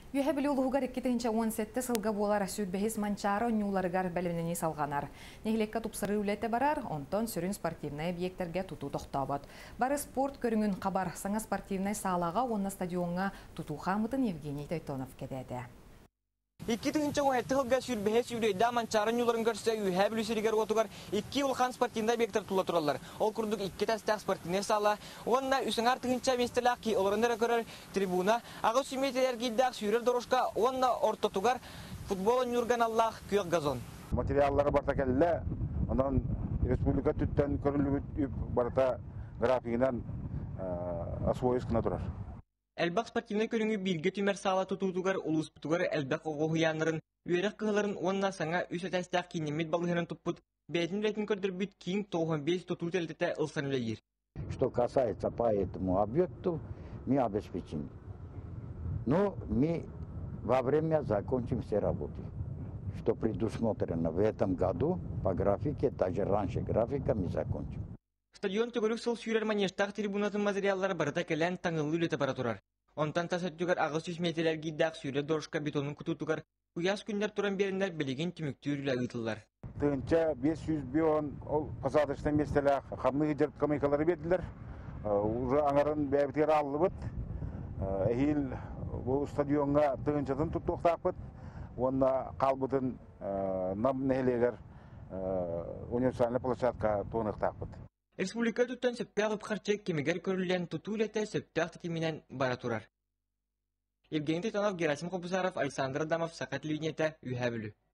Юхебили улугар 2017 сылга болар сүрбехис манчары нюларгар бәлемнени салганар. Нехлекка тупсыры үлете барар, онтон сүрін спортивный объекттерге туту тоқтабыт. Бары спорт көріңін қабар саңа спортивный салаға онна стадионға туту қамытын Евгений Тойтонов кедеді. 2017 жылга сүрбехис үрейда манчары нюларын көрсе юхебили сүрігер отугар 2 улхан спортивный объекттер тула туралар. Ол күрдік 2 тәстәк спортивный сала, онна үсің артығынша местелақ ки оларындары көрер трибуна, ағы сүметелер гейдақ сүйрер дорожка, онна ортотугар футболын нүрген Аллах күйек газон. Материаллары барта кәлі, онан республика түттен көрілі барта графигінен асуойыз кына тұрар. Әлбақ спортивный көріңі білге түмер сала тұтутугар, ұлыспытугар әлбақ оғуянларын, үйерек қығыларын онна саңа үсі тәстәқ кейнемет балығынан тұппыт, бәйтін ретін көрдір бүт кейін 95 тұтут әлдеті ұлсанылы ер. Что касается по этому объекту, мы обеспечим. Но мы во время закончим все работы, что предусмотрено в этом году по графике, также раньше графика мы закончим. Стадион түгілік сыл сүйрер манештақ трибунатын материаллары барыта кәлән таңылы үлеті бара тұрар. Онтан тасаттығар ағыз сүз метелер гейдақ сүйрер дорышқа бетонын күтутугар, ұяс күндер тұран беріндер білеген түміктер үлі ұйтылар. Тыңча 500 бион пасадыштан местелі қамны жеріп комикалары бетілер. Уже аңарын бәбітер алылы бұд. Әйіл бұл стадионға тыңчатын тұттуқтақ бұд. Онына қалбытын нам нәйлегер универсальный площадка тоңықтақ бұд. Республика тұттан сөппәғып қарчек кемегер көрілген тұту үлеті сөппәқ тетіменен бара тұрар. Евгений Тойтонов, Герасим Қобусаров, Александр Адамов, Сақат Линета, Үйәбілі.